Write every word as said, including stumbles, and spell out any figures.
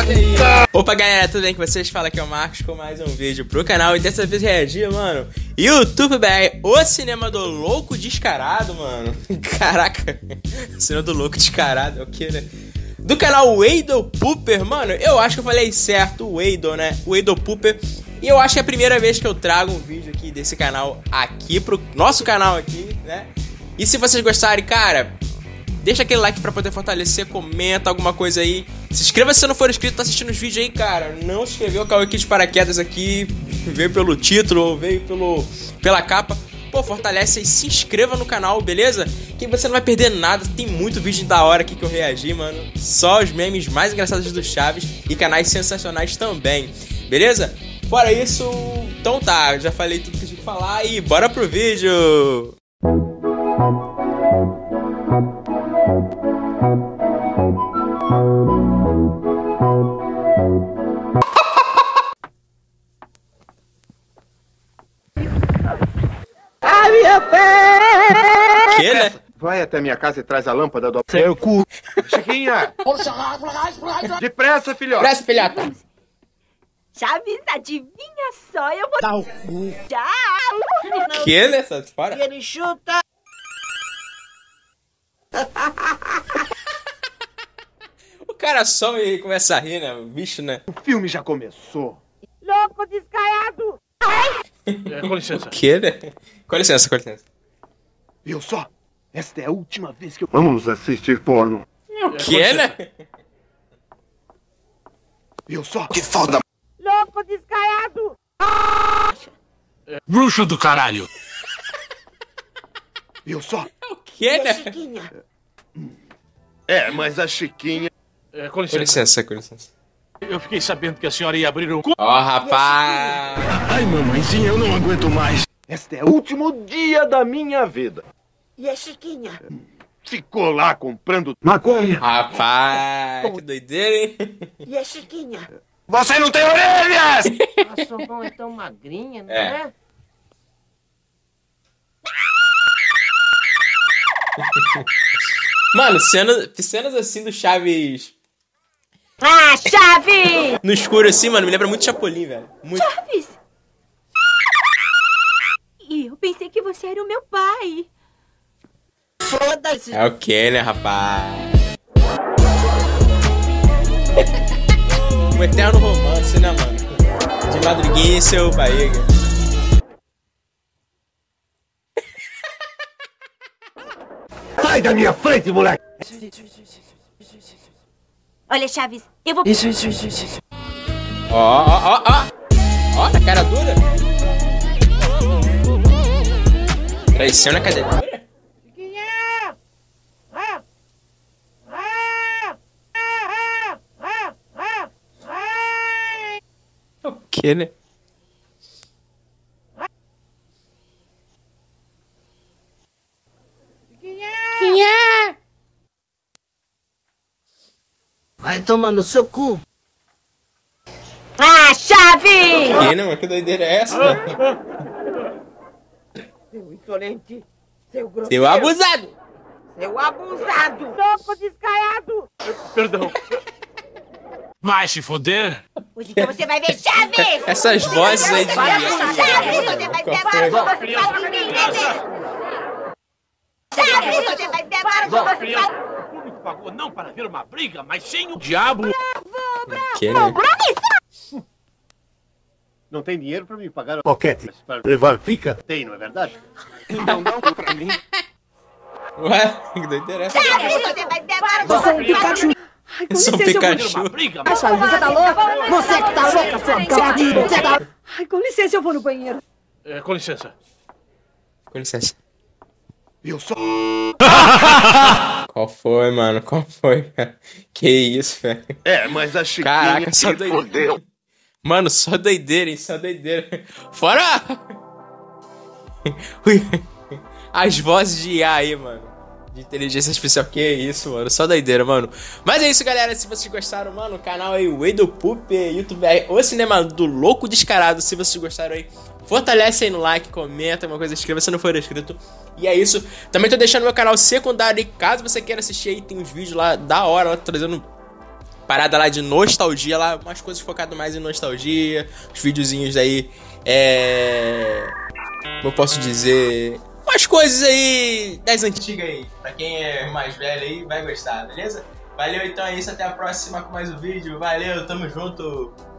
Caraca! Opa galera, tudo bem com vocês? Fala aqui é o Marcos com mais um vídeo pro canal. E dessa vez reagir, mano, YouTube B R, o cinema do louco descarado, mano. Caraca, cinema do louco descarado, é o que, né? Do canal Weidel Pooper, mano, eu acho que eu falei certo, o Weidel, né? O Weidel Pooper. E eu acho que é a primeira vez que eu trago um vídeo aqui desse canal aqui pro nosso canal aqui, né? E se vocês gostarem, cara, deixa aquele like pra poder fortalecer, comenta alguma coisa aí. Se inscreva se você não for inscrito, tá assistindo os vídeos aí, cara. Não se inscreveu, caiu aqui de paraquedas aqui, veio pelo título ou veio pelo, pela capa. Pô, fortalece aí, se inscreva no canal, beleza? Que você não vai perder nada, tem muito vídeo da hora aqui que eu reagi, mano. Só os memes mais engraçados do Chaves e canais sensacionais também, beleza? Fora isso, então tá, já falei tudo que eu tinha que falar e bora pro vídeo! Ai, meu pé! Que, né? Vai até minha casa e traz a lâmpada do seu cu. Chiquinha! Depressa, filhote! Presta, filhota! Chaves, adivinha só, eu vou dar o cu. Tchau! Que, né? Sai fora. E ele chuta. O cara some e começa a rir, né? O bicho, né? O filme já começou. Louco descaiado! É, com licença. O que, né? Com licença, com licença. Viu só? Esta é a última vez que eu... Vamos assistir porno. O que, né? Viu só? Que foda! Louco descaiado! Bruxo do caralho! Viu só? O que, né? Chiquinha. É, mas a Chiquinha... É, com Com licença. licença, com licença. Eu fiquei sabendo que a senhora ia abrir um cu. Ó, oh, rapaz! Ai, mamãezinha, eu não aguento mais. Este é o último dia da minha vida. E a Chiquinha? Ficou lá comprando maconha. Rapaz, que doideira, hein? E a Chiquinha? Você não tem orelhas! Nossa, o bom é tão magrinha, não É. é? Mano, cenas, cenas assim do Chaves Ah, Chaves! no escuro assim, mano, me lembra muito Chapolin, velho. Muito. Chaves! E eu pensei que você era o meu pai. Foda-se! É o que, né, rapaz? Um eterno romance, né, mano? De Madruguinha e seu barriga. Sai da minha frente, moleque! Olha, Chaves, eu vou... Ó, ó, ó, ó. Ó, na cara dura. Traição na cadeira dura? O que, né? Vai tomar no seu cu. Ah, Chaves! Que, né, mano? Que doideira é essa, né? Seu insolente, seu grosseiro, Seu abusado! seu abusado, louco descaiado. Perdão. Vai se foder? Pois então você vai ver, Chaves! Essas vozes aí de... Chaves, você vai ver agora, eu vou mostrar pra ninguém, bebê! Chaves, você vai ver agora, eu vou mostrar... O público pagou não para ver uma briga, mas sim o diabo. Que, né? Não tem dinheiro pra me pagar o Boquete. para... Levar fica. Tem, não é verdade? Então dá um pra mim. Ué, que doideira é essa? Chaves, você vai ver agora, eu vou mostrar... Pikachu. Ai, com Eu sou um licença, eu vou... Pikachu. Uma briga, Ai, Chaves, você tá louca? Você que tá louca, sua caladinha. Você tá... Ai, com licença, eu vou no banheiro. É, com licença. Com licença. Viu só? Qual foi, mano? Qual foi, cara? Que isso, velho? É, mas a Chiquinha... Caraca, só doideira. Mano, só doideira, hein? Só doideira. Fora! Ui. As vozes de I A aí, mano. De inteligência artificial. Que isso, mano. Só doideira, mano. Mas é isso, galera. Se vocês gostaram, mano, o canal aí, o Weidel Pooper, YouTube aí, o cinema do louco descarado. Se vocês gostaram aí, fortalece aí no like, comenta alguma coisa, inscreva se não for inscrito. E é isso. Também tô deixando meu canal secundário aí, caso você queira assistir aí. Tem uns vídeos lá da hora, lá trazendo parada lá de nostalgia, lá, umas coisas focadas mais em nostalgia, os videozinhos aí, é... como eu posso dizer... umas coisas aí das antigas aí, pra quem é mais velho aí vai gostar, beleza? Valeu, então é isso, até a próxima com mais um vídeo, valeu, tamo junto!